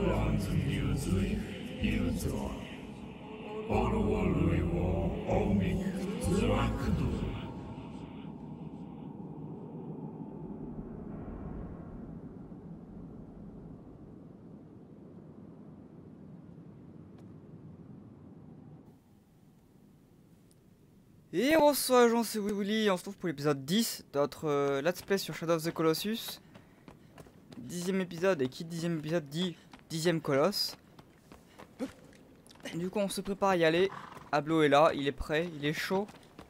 Et bonsoir les gens, c'est Willy, on se retrouve pour l'épisode 10 de notre Let's Play sur Shadow of the Colossus. 10ème épisode, et qui dit 10ème épisode dit 10ème colosse. Du coup on se prépare à y aller. Ablo est là, il est prêt, il est chaud.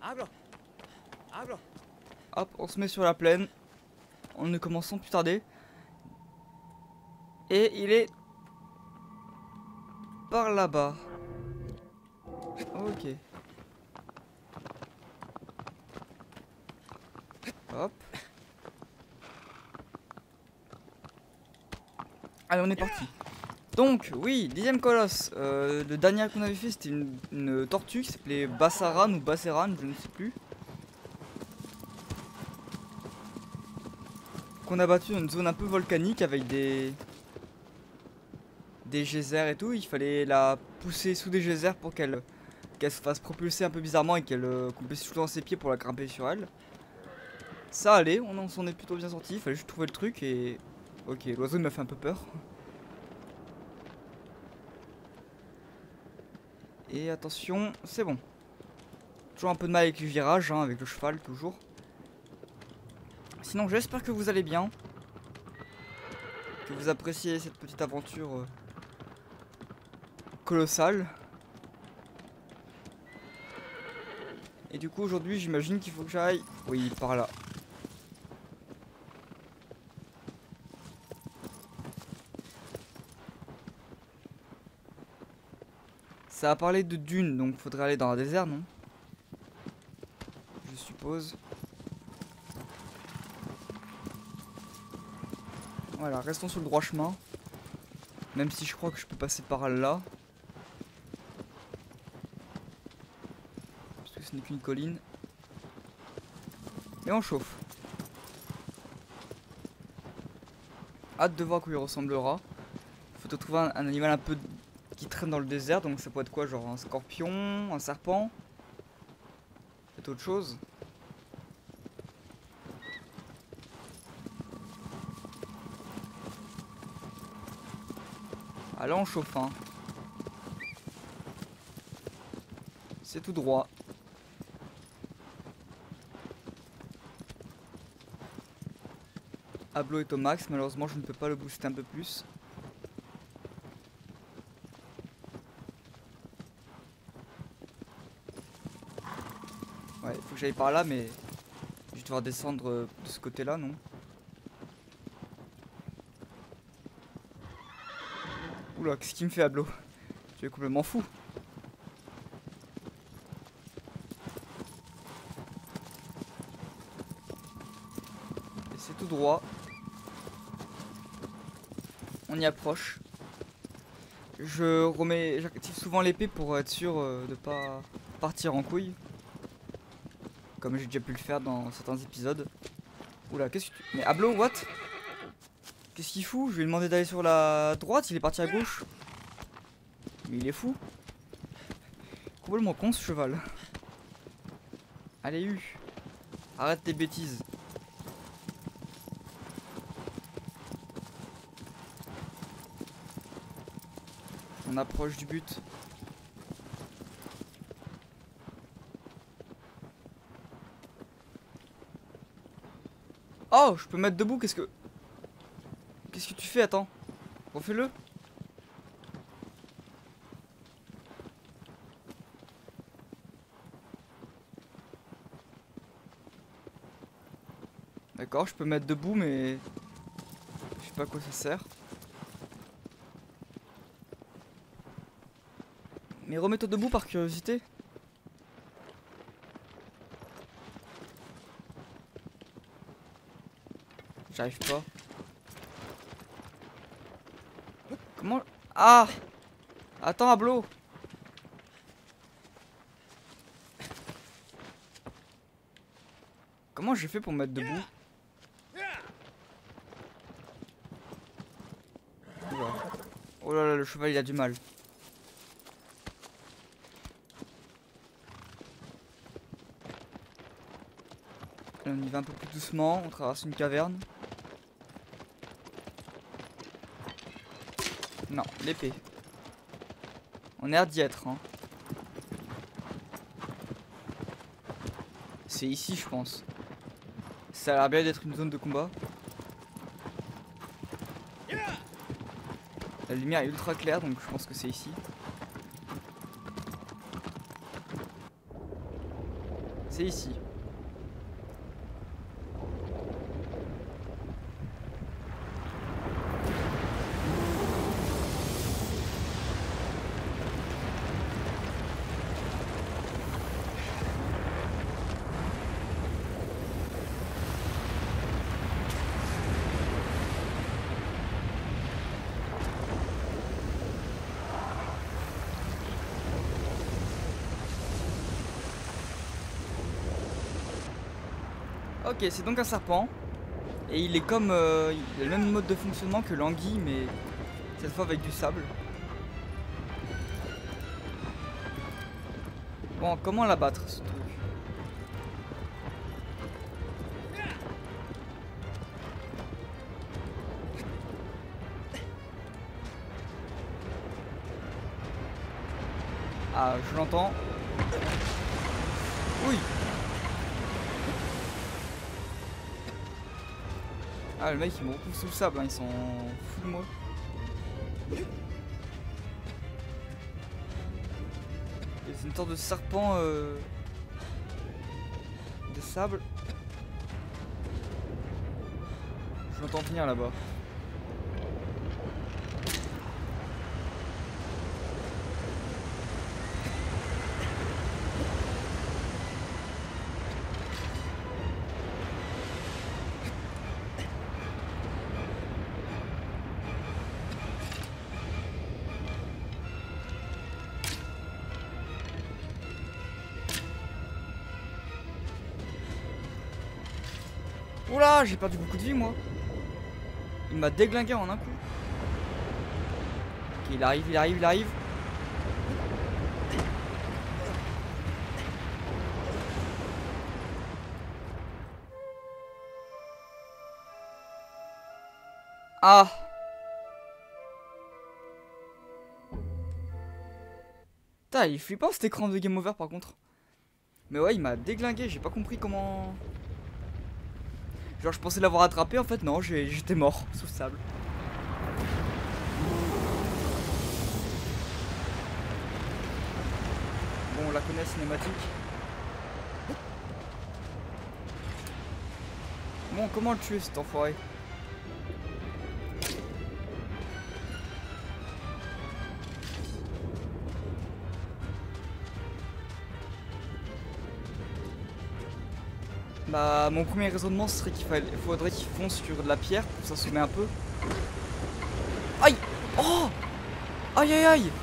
Hop, on se met sur la plaine. On ne commence sans plus tarder. Et il est par là-bas. Ok. Hop. Allez, on est parti. Donc, oui, 10ème colosse. Le dernier qu'on avait fait, c'était une tortue qui s'appelait Bassaran ou Basseran, je ne sais plus. Qu'on a battu dans une zone un peu volcanique avec des geysers et tout. Il fallait la pousser sous des geysers pour qu'elle se fasse propulser un peu bizarrement et qu'on puisse shooter dans ses pieds pour la grimper sur elle. Ça allait, on s'en est plutôt bien sorti. Il fallait juste trouver le truc et... Ok, l'oiseau m'a fait un peu peur. Et attention, c'est bon. Toujours un peu de mal avec les virages, hein, avec le cheval, toujours. Sinon, j'espère que vous allez bien. Que vous appréciez cette petite aventure colossale. Et du coup, aujourd'hui, j'imagine qu'il faut que j'aille... Oui, par là. Ça a parlé de dunes, donc faudrait aller dans un désert, non? Je suppose. Voilà, restons sur le droit chemin. Même si je crois que je peux passer par là. Parce que ce n'est qu'une colline. Et on chauffe. Hâte de voir à quoi il ressemblera. Faut trouver un animal un peu qui traîne dans le désert. Donc ça peut être quoi? Genre un scorpion, un serpent? Peut-être autre chose. Ah là on chauffe, hein. C'est tout droit. Ablo est au max, malheureusement je ne peux pas le booster un peu plus. Ouais, il faut que j'aille par là, mais je vais devoir descendre de ce côté-là, non? Oula, qu'est-ce qu'il me fait, Ablo? Tu es complètement fou. Et c'est tout droit. On y approche. J'active souvent l'épée pour être sûr de pas partir en couille. Comme j'ai déjà pu le faire dans certains épisodes. Oula, qu'est-ce que tu... Mais Ablo, what? Qu'est-ce qu'il fout? Je lui ai demandé d'aller sur la droite, il est parti à gauche. Mais il est fou. Complètement con ce cheval. Allez, arrête tes bêtises. On approche du but. Oh, je peux me mettre debout, qu'est-ce que tu fais? Attends. Refais-le. D'accord, je peux me mettre debout, mais... je sais pas à quoi ça sert. Mais remets-toi debout par curiosité. J'arrive pas. Comment... Ah! Attends, Ablo! Comment j'ai fait pour me mettre debout? Oula. Oh là là, le cheval il a du mal. Allez, on y va un peu plus doucement, on traverse une caverne. Non, l'épée. On a l'air d'y être, hein. C'est ici, je pense. Ça a l'air bien d'être une zone de combat. La lumière est ultra claire, donc je pense que c'est ici. C'est ici. Ok, c'est donc un serpent. Et il est comme... il a le même mode de fonctionnement que l'anguille, mais cette fois avec du sable. Bon, comment l'abattre ce truc? Ah, je l'entends. Oui. Ah, le mec il me repousse sous le sable, hein, ils sont fous de moi. C'est une sorte de serpent de sable. Je l'entends venir là-bas. Oula, j'ai perdu beaucoup de vie moi. Il m'a déglingué en un coup. Ok, il arrive, il arrive, il arrive. Ah. Putain, il est flippant cet écran de game over par contre. Mais ouais, il m'a déglingué, j'ai pas compris comment... Genre je pensais l'avoir attrapé, en fait non, j'étais mort sous le sable. Bon, on la connaît, cinématique. Bon, comment le tuer cet enfoiré? Bah, mon premier raisonnement serait qu'il faudrait qu'il fonce sur de la pierre pour s'assommer un peu. Aïe! Oh! Aïe aïe aïe!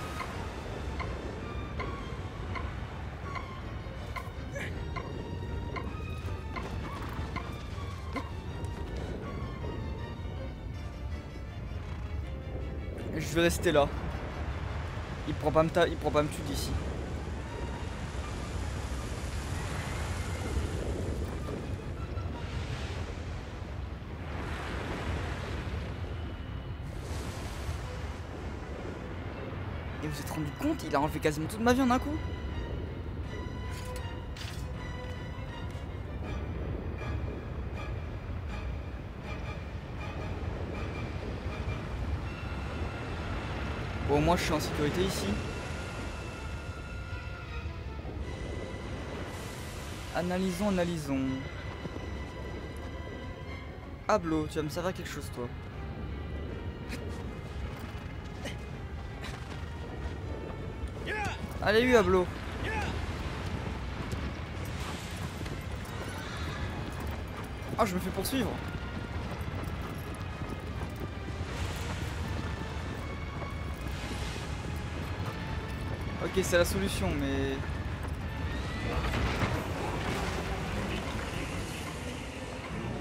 Je vais rester là. Il pourra pas me tuer d'ici. Et vous êtes rendu compte, il a enlevé quasiment toute ma vie en un coup. Bon, moi je suis en sécurité ici. Analysons, analysons. Ablo, tu vas me servir à quelque chose toi. Allez lui Ablo. Ah, je me fais poursuivre. Ok, c'est la solution, mais...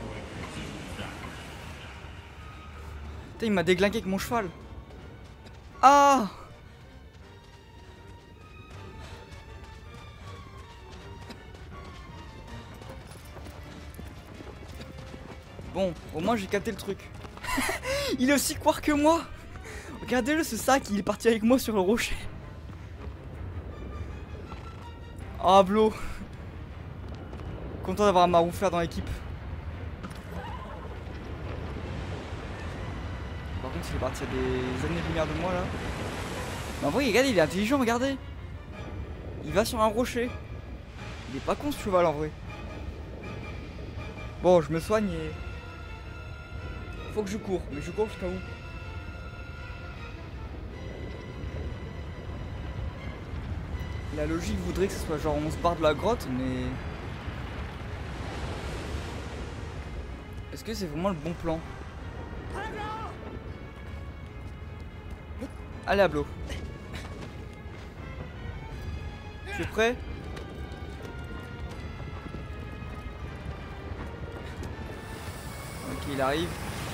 Putain, il m'a déglingué avec mon cheval. Ah! Bon, au moins j'ai capté le truc. Il est aussi quoi que moi. Regardez-le, ce sac, il est parti avec moi sur le rocher. Ah, Blo. Content d'avoir un marouflard dans l'équipe. Par contre, il est parti à des années-lumière de moi là. Mais en vrai, regardez, il est intelligent, regardez. Il va sur un rocher. Il est pas con ce cheval en vrai. Bon, je me soigne et... Faut que je cours, mais je cours jusqu'à où? La logique voudrait que ce soit genre on se barre de la grotte, mais... Est-ce que c'est vraiment le bon plan? Allez, Ablo. Tu es prêt? Ok, il arrive.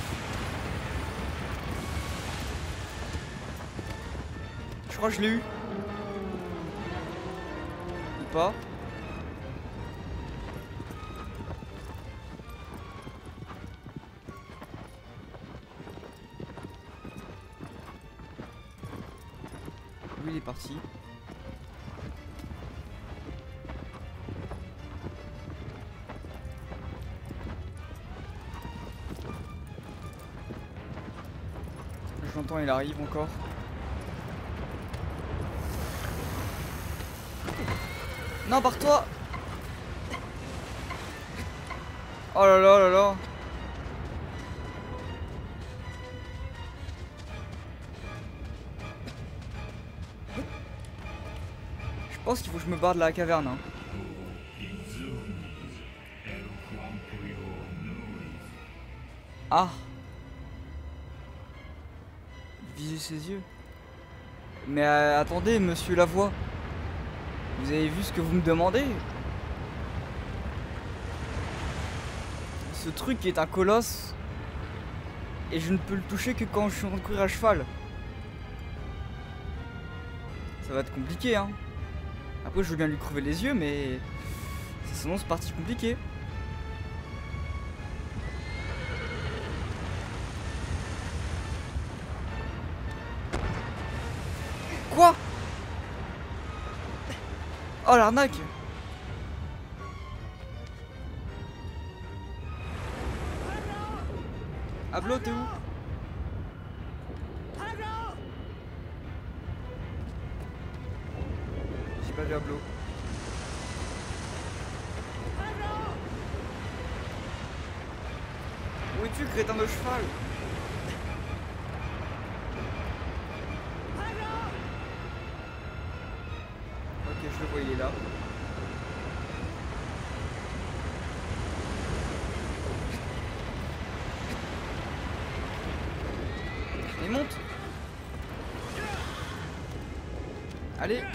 Je crois que je l'ai eu. Ou pas? Lui, il est parti. Je l'entends, il arrive encore. Non, barre-toi! Oh là là là là! Je pense qu'il faut que je me barre de la caverne. Hein. Ah! Viser ses yeux. Mais attendez, monsieur Lavoie. Vous avez vu ce que vous me demandez? Ce truc est un colosse. Et je ne peux le toucher que quand je suis en train de courir à cheval. Ça va être compliqué, hein. Après, je veux bien lui crever les yeux, mais... Sinon, c'est parti compliqué. Quoi? Oh, l'arnaque! Ablo, t'es où? J'ai pas vu Ablo. Où es-tu, crétin de cheval? Ok, je le vois, il est là. Il monte. Allez.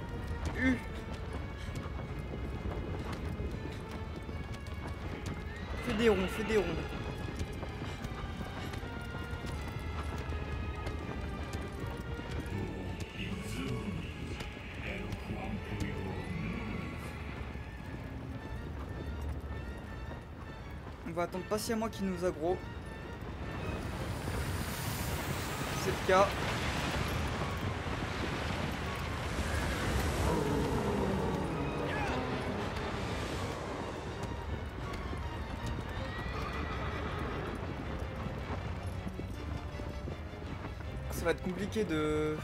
Fais des ronds, fais des ronds. On va attendre patiemment qu'il nous aggro. C'est le cas. Ça va être compliqué de...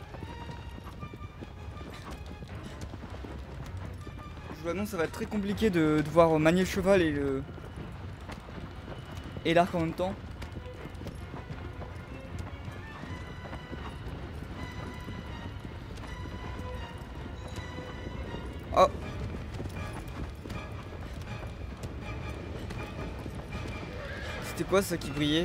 Je vous annonce, ça va être très compliqué de devoir manier le cheval et le... et l'arc en même temps. Oh. C'était quoi ça qui brillait?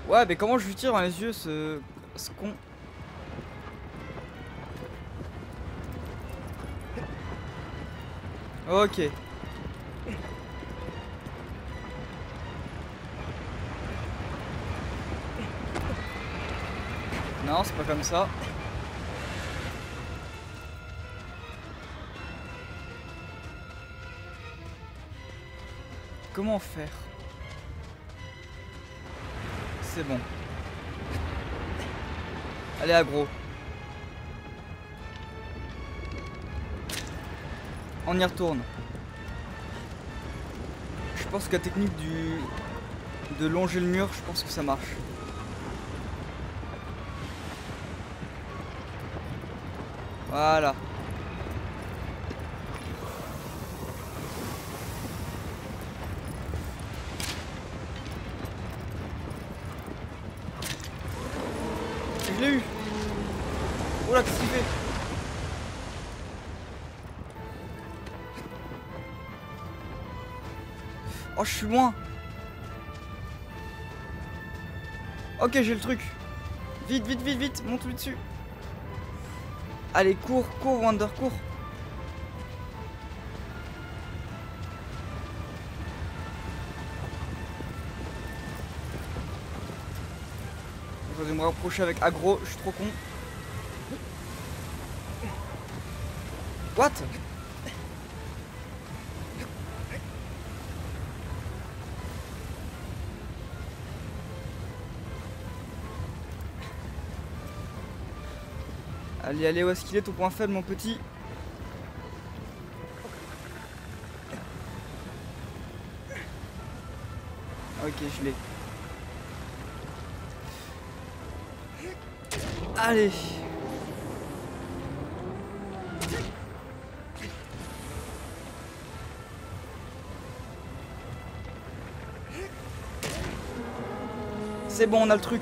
Ouais, mais comment je lui tire dans les yeux ce con? Ok. Non, c'est pas comme ça. Comment faire? C'est bon. Allez, aggro. On y retourne. Je pense que la technique de longer le mur, je pense que ça marche. Voilà. Je l'ai eu. Oula, qu'est-ce qu'il fait? Oh, je suis loin. Ok, j'ai le truc. Vite, vite, vite, vite, monte-lui dessus. Allez, cours, cours, Wander, cours. Je vais me rapprocher avec aggro, je suis trop con. What? Allez, allez, où est-ce qu'il est ton point faible, mon petit? Ok, je l'ai. Allez. C'est bon, on a le truc.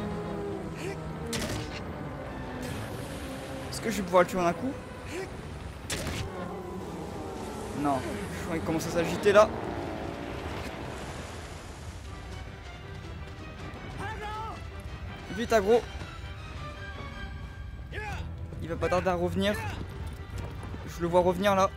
Est-ce que je vais pouvoir le tuer en un coup? Non, je crois qu'il commence à s'agiter là. Vite, aggro. Il va pas tarder à revenir. Je le vois revenir là.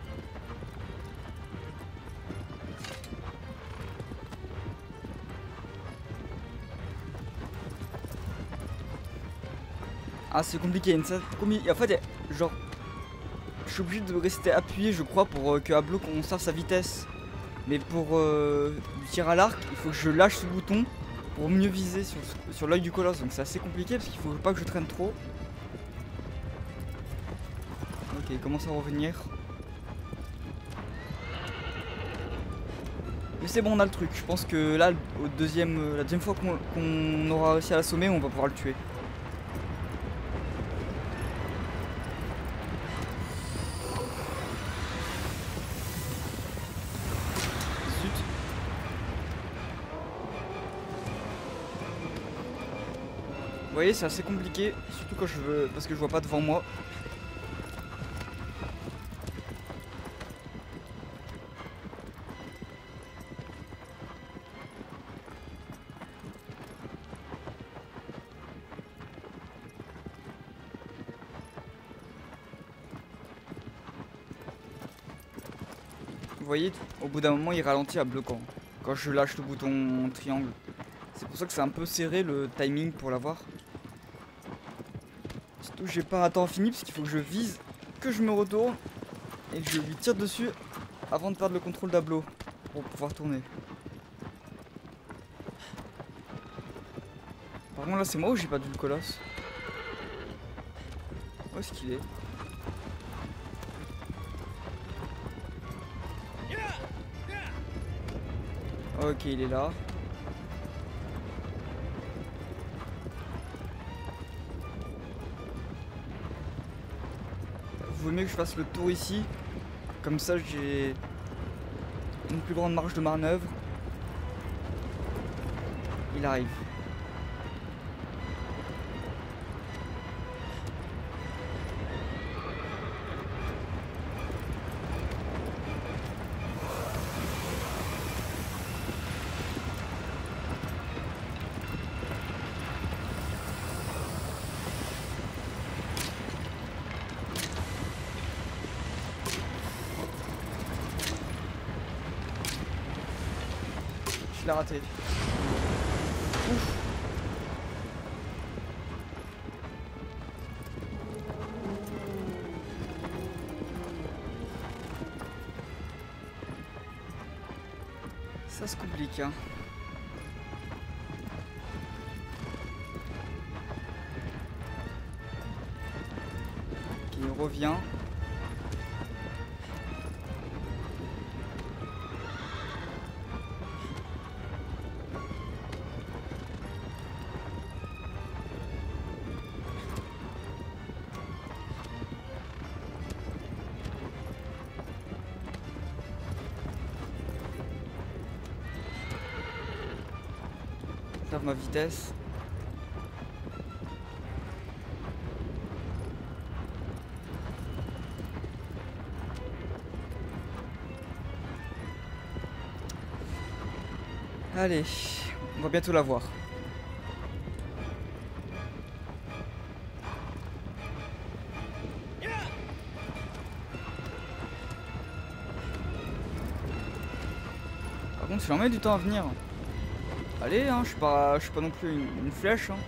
Ah, c'est compliqué. En fait, genre, je suis obligé de rester appuyé, je crois, pour que Ablo conserve sa vitesse. Mais pour lui tirer à l'arc, il faut que je lâche ce bouton pour mieux viser sur l'œil du colosse. Donc c'est assez compliqué parce qu'il faut pas que je traîne trop. Ok, il commence à revenir. Mais c'est bon, on a le truc. Je pense que là, la deuxième fois qu'on aura réussi à l'assommer, on va pouvoir le tuer. Vous voyez, c'est assez compliqué, surtout quand parce que je vois pas devant moi. Vous voyez, au bout d'un moment, il ralentit à bloquant quand je lâche le bouton triangle. C'est pour ça que c'est un peu serré le timing pour l'avoir. Surtout que j'ai pas un temps infini parce qu'il faut que je vise, que je me retourne et que je lui tire dessus avant de perdre le contrôle d'Ablo pour pouvoir tourner. Par contre là c'est moi ou j'ai perdu le colosse? Où est-ce qu'il est? Ok, il est là. Vaut mieux que je fasse le tour ici. Comme ça j'ai une plus grande marge de manœuvre. Il arrive. il a raté. Ouf. Ça se complique, hein. Ok, il revient. Ma vitesse. Allez, on va bientôt la voir. Par contre, il en met du temps à venir. Allez, hein, je suis pas non plus une flèche. Hein.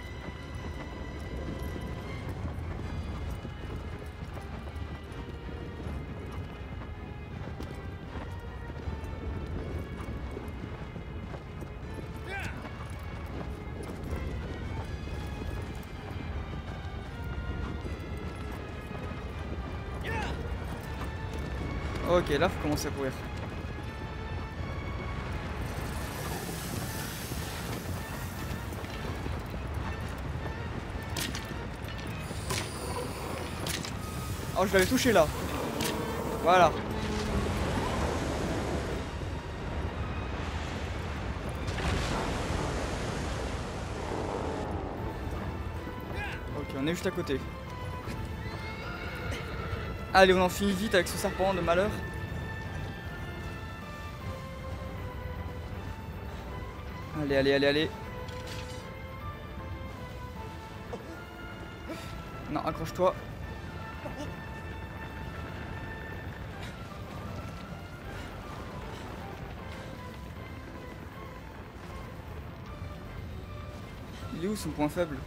Ok, là, faut commencer à courir. Oh, je l'avais touché là. Voilà. Ok, on est juste à côté. Allez, on en finit vite avec ce serpent de malheur. Allez, allez, allez, allez. Non, accroche-toi. Il est où son point faible?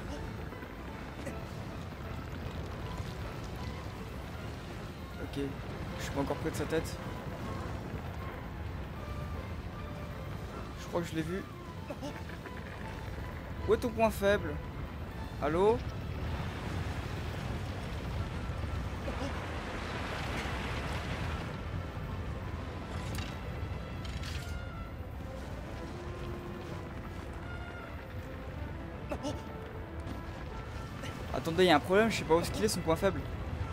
Ok, je suis pas encore près de sa tête. Je crois que je l'ai vu. Où est ton point faible? Allô? Attendez, il y a un problème, je sais pas où est-ce qu'il est son point faible.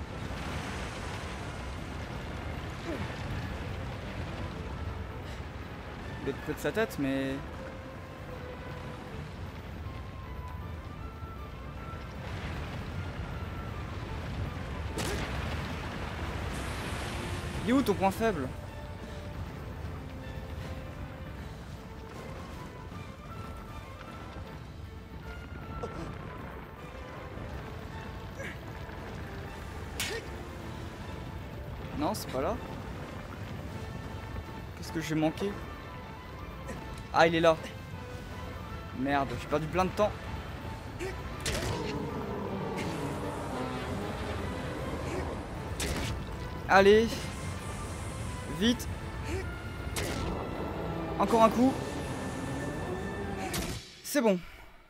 Il doit être près de sa tête, mais... Il est où ton point faible? Non, c'est pas là. Qu'est-ce que j'ai manqué? Ah, il est là. Merde, j'ai perdu plein de temps. Allez. Vite. Encore un coup. C'est bon.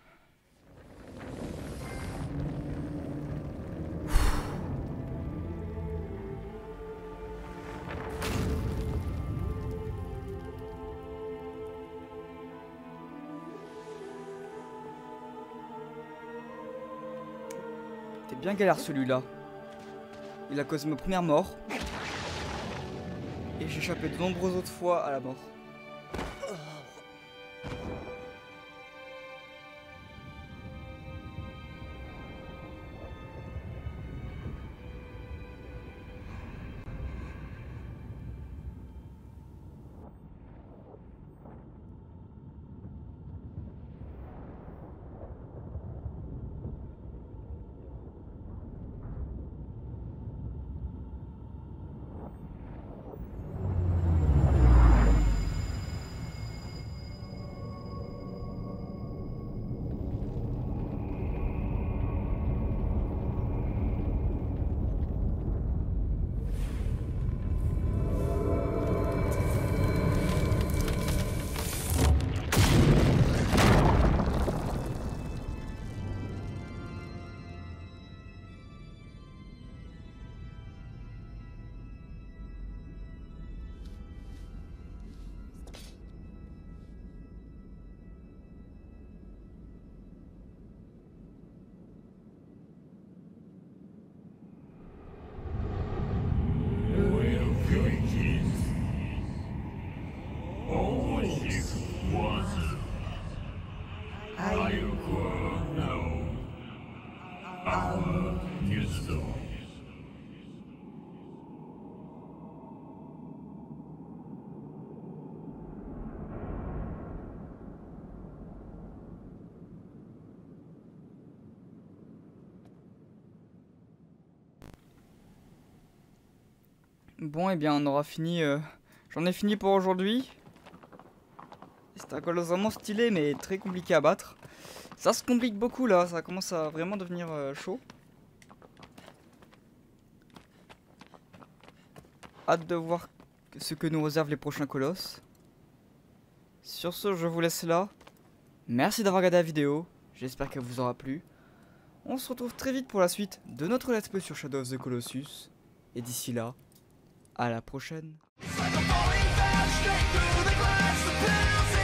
T'es bien galère celui-là. Il a causé ma première mort. Et j'ai échappé de nombreuses autres fois à la mort. Bon, et bien, on aura fini. J'en ai fini pour aujourd'hui. C'est un colosse vraiment stylé, mais très compliqué à battre. Ça se complique beaucoup là, ça commence à vraiment devenir chaud. Hâte de voir ce que nous réservent les prochains colosses. Sur ce, je vous laisse là. Merci d'avoir regardé la vidéo. J'espère qu'elle vous aura plu. On se retrouve très vite pour la suite de notre let's play sur Shadow of the Colossus. Et d'ici là, à la prochaine. It's like I'm falling fast straight through the glass, the pills